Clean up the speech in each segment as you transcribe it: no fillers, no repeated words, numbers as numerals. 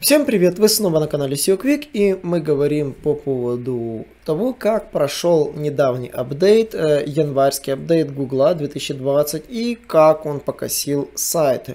Всем привет! Вы снова на канале SEO Quick, и мы говорим по поводу того, как прошел недавний апдейт, январский апдейт Google 2020 и как он покосил сайты.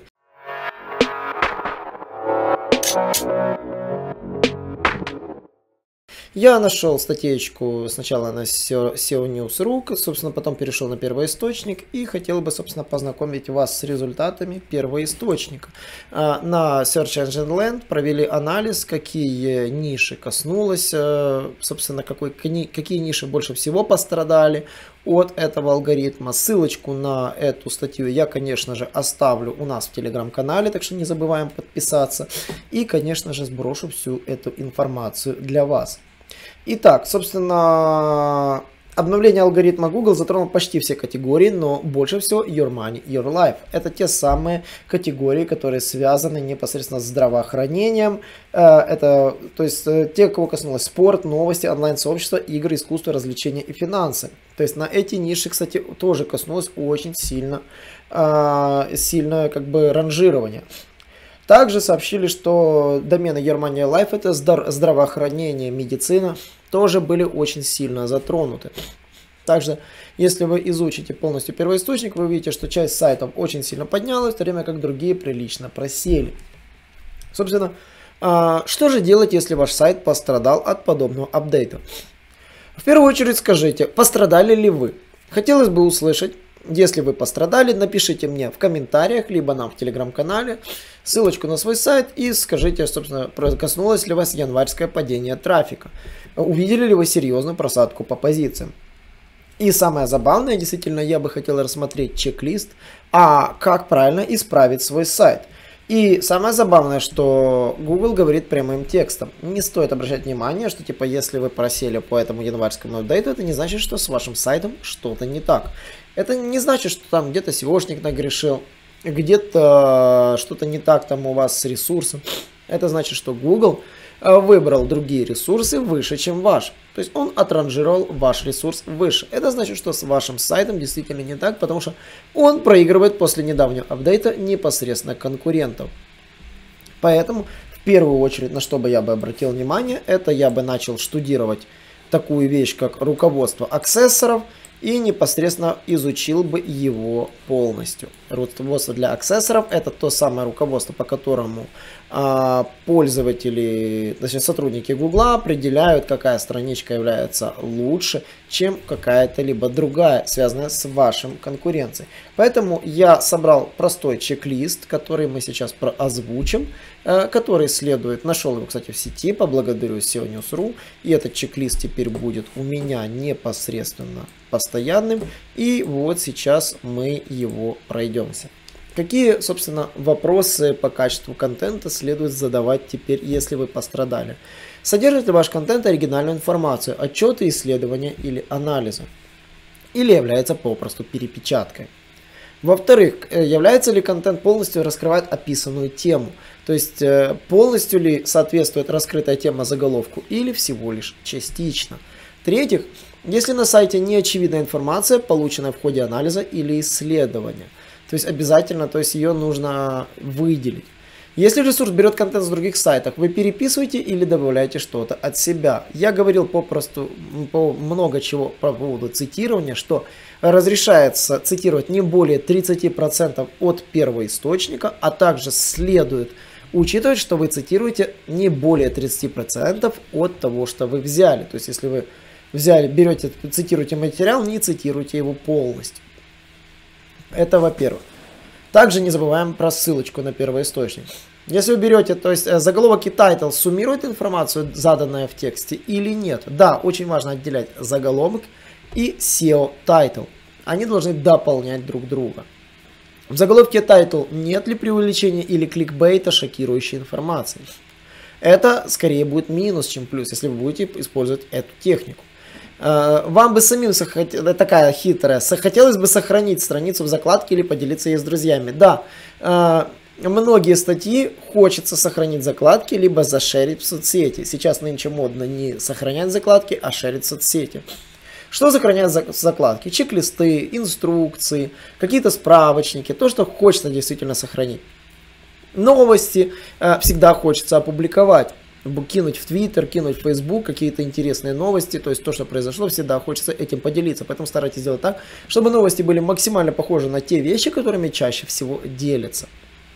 Я нашел статейку сначала на SEO News.ru, собственно, потом перешел на первоисточник и хотел бы, собственно, познакомить вас с результатами первоисточника. На Search Engine Land провели анализ, какие ниши коснулось, собственно, какие ниши больше всего пострадали от этого алгоритма. Ссылочку на эту статью я, конечно же, оставлю у нас в телеграм-канале, так что не забываем подписаться. И, конечно же, сброшу всю эту информацию для вас. Итак, собственно, обновление алгоритма Google затронуло почти все категории, но больше всего Your Money, Your Life. Это те самые категории, которые связаны непосредственно с здравоохранением. Это, то есть, те, кого коснулось спорт, новости, онлайн-сообщество, игры, искусство, развлечения и финансы. То есть на эти ниши, кстати, тоже коснулось очень сильное как бы ранжирование. Также сообщили, что домены Your Money Your Life, это здравоохранение, медицина, тоже были очень сильно затронуты. Также, если вы изучите полностью первоисточник, вы увидите, что часть сайтов очень сильно поднялась, в то время как другие прилично просели. Собственно, что же делать, если ваш сайт пострадал от подобного апдейта? В первую очередь скажите, пострадали ли вы? Хотелось бы услышать. Если вы пострадали, напишите мне в комментариях, либо нам в телеграм-канале ссылочку на свой сайт и скажите, собственно, коснулось ли вас январское падение трафика. Увидели ли вы серьезную просадку по позициям? И самое забавное, действительно, я бы хотел рассмотреть чек-лист, как правильно исправить свой сайт. И самое забавное, что Google говорит прямым текстом. Не стоит обращать внимание, что типа если вы просели по этому январскому апдейту, это не значит, что с вашим сайтом что-то не так. Это не значит, что там где-то SEOшник нагрешил, где-то что-то не так там у вас с ресурсом. Это значит, что Google выбрал другие ресурсы выше, чем ваш. То есть он отранжировал ваш ресурс выше. Это значит, что с вашим сайтом действительно не так, потому что он проигрывает после недавнего апдейта непосредственно конкурентов. Поэтому в первую очередь, на что бы я бы обратил внимание, это я бы начал штудировать такую вещь, как руководство аксессоров, и непосредственно изучил бы его полностью. Руководство для аксессоров — это то самое руководство, по которому пользователи, точнее сотрудники Google определяют, какая страничка является лучше, чем какая-то либо другая, связанная с вашим конкуренцией. Поэтому я собрал простой чек-лист, который мы сейчас озвучим, который следует, нашел его, кстати, в сети, поблагодарю SEO News.ru, и этот чек-лист теперь будет у меня непосредственно постоянным, и вот сейчас мы его пройдемся. Какие, собственно, вопросы по качеству контента следует задавать теперь, если вы пострадали? Содержит ли ваш контент оригинальную информацию, отчеты, исследования или анализы? Или является попросту перепечаткой? Во-вторых, является ли контент полностью раскрывает описанную тему? То есть полностью ли соответствует раскрытая тема заголовку или всего лишь частично? В-третьих, если на сайте не очевидна информация, полученная в ходе анализа или исследования. То есть обязательно, ее нужно выделить. Если ресурс берет контент с других сайтов, вы переписываете или добавляете что-то от себя. Я говорил много чего по поводу цитирования, что разрешается цитировать не более 30% от первоисточника, а также следует учитывать, что вы цитируете не более 30% от того, что вы взяли. То есть если вы цитируете материал, не цитируйте его полностью. Это во-первых. Также не забываем про ссылочку на первоисточник. Если вы берете, то есть заголовок и тайтл суммирует информацию, заданную в тексте, или нет. Да, очень важно отделять заголовок и SEO тайтл. Они должны дополнять друг друга. В заголовке тайтл нет ли преувеличения или кликбейта, шокирующей информации. Это скорее будет минус, чем плюс, если вы будете использовать эту технику. Вам бы самим, такая хитрая, хотелось бы сохранить страницу в закладке или поделиться ей с друзьями. Да, многие статьи хочется сохранить в закладке, либо зашерить в соцсети. Сейчас нынче модно не сохранять закладки, а шерить в соцсети. Что сохранять в закладке? Чек-листы, инструкции, какие-то справочники, то, что хочется действительно сохранить. Новости всегда хочется опубликовать. Кинуть в Твиттер, кинуть в Фейсбук какие-то интересные новости, то есть то, что произошло, всегда хочется этим поделиться. Поэтому старайтесь сделать так, чтобы новости были максимально похожи на те вещи, которыми чаще всего делятся.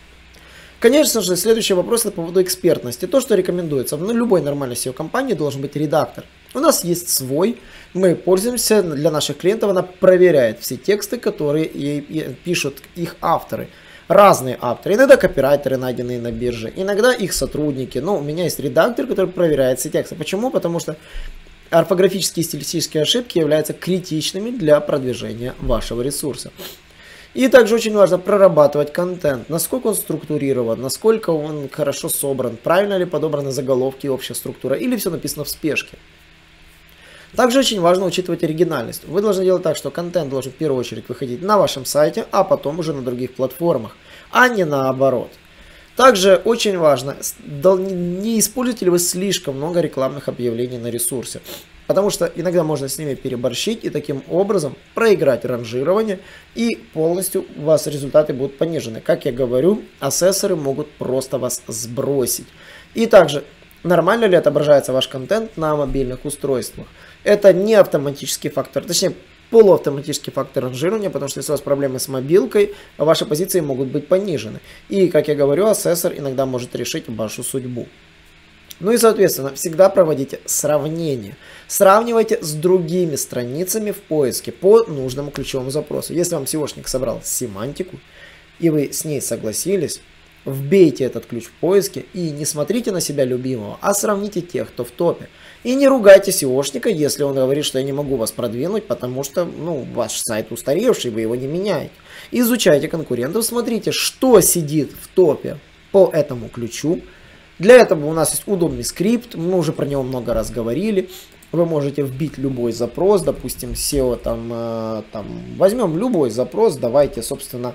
Конечно же, следующий вопрос это по поводу экспертности. То, что рекомендуется. В любой нормальной SEO-компании должен быть редактор. У нас есть свой, мы пользуемся, для наших клиентов она проверяет все тексты, которые пишут их авторы. Разные авторы, иногда копирайтеры, найденные на бирже, иногда их сотрудники. Но у меня есть редактор, который проверяет все тексты. Почему? Потому что орфографические и стилистические ошибки являются критичными для продвижения вашего ресурса. И также очень важно прорабатывать контент, насколько он структурирован, насколько он хорошо собран, правильно ли подобраны заголовки и общая структура, или все написано в спешке. Также очень важно учитывать оригинальность. Вы должны делать так, что контент должен в первую очередь выходить на вашем сайте, а потом уже на других платформах, а не наоборот. Также очень важно, не используете ли вы слишком много рекламных объявлений на ресурсе. Потому что иногда можно с ними переборщить и таким образом проиграть ранжирование, и полностью у вас результаты будут понижены. Как я говорю, ассессоры могут просто вас сбросить. И также, нормально ли отображается ваш контент на мобильных устройствах? Это не автоматический фактор, точнее полуавтоматический фактор ранжирования, потому что если у вас проблемы с мобилкой, ваши позиции могут быть понижены. И, как я говорю, ассессор иногда может решить вашу судьбу. Ну и, соответственно, всегда проводите сравнение. Сравнивайте с другими страницами в поиске по нужному ключевому запросу. Если вам SEOшник собрал семантику, и вы с ней согласились, вбейте этот ключ в поиске и не смотрите на себя любимого, а сравните тех, кто в топе. И не ругайте SEOшника, если он говорит, что я не могу вас продвинуть, потому что ваш сайт устаревший, вы его не меняете. Изучайте конкурентов, смотрите, что сидит в топе по этому ключу. Для этого у нас есть удобный скрипт, мы уже про него много раз говорили. Вы можете вбить любой запрос, допустим, SEO, возьмем любой запрос, давайте, собственно,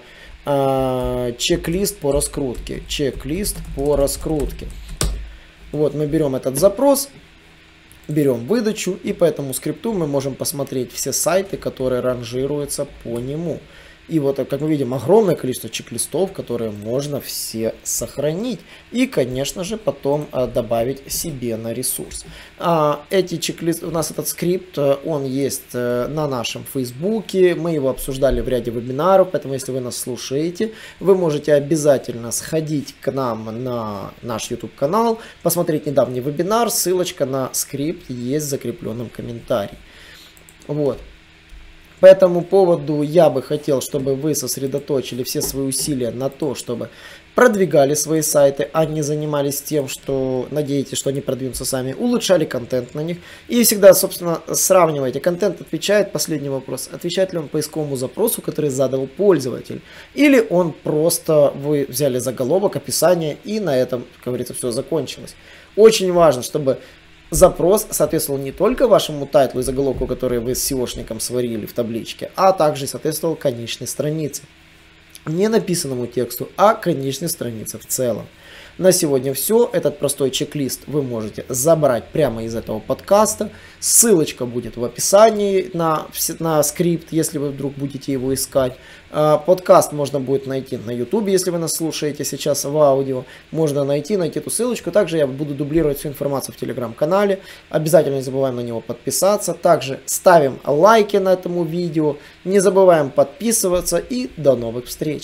чек-лист по раскрутке. Чек-лист по раскрутке. Вот мы берем этот запрос, берем выдачу, и по этому скрипту мы можем посмотреть все сайты, которые ранжируются по нему. И вот, как мы видим, огромное количество чек-листов, которые можно все сохранить. И, конечно же, потом добавить себе на ресурс. Эти чек-листы, у нас этот скрипт, он есть на нашем Фейсбуке. Мы его обсуждали в ряде вебинаров, поэтому, если вы нас слушаете, вы можете обязательно сходить к нам на наш YouTube-канал, посмотреть недавний вебинар. Ссылочка на скрипт есть в закрепленном комментарии. Вот. По этому поводу я бы хотел, чтобы вы сосредоточили все свои усилия на то, чтобы продвигали свои сайты, а не занимались тем, что надеетесь, что они продвинутся сами, улучшали контент на них. И всегда, собственно, сравнивайте. Контент отвечает, последний вопрос, отвечает ли он поисковому запросу, который задал пользователь. Или он просто, вы взяли заголовок, описание, и на этом, как говорится, все закончилось. Очень важно, чтобы запрос соответствовал не только вашему тайтлу и заголовку, который вы с SEOшником сварили в табличке, а также соответствовал конечной странице. Не написанному тексту, а конечной странице в целом. На сегодня все. Этот простой чек-лист вы можете забрать прямо из этого подкаста. Ссылочка будет в описании на скрипт, если вы вдруг будете его искать. Подкаст можно будет найти на YouTube, если вы нас слушаете сейчас в аудио. Можно найти эту ссылочку. Также я буду дублировать всю информацию в телеграм-канале. Обязательно не забываем на него подписаться. Также ставим лайки на этому видео. Не забываем подписываться. И до новых встреч.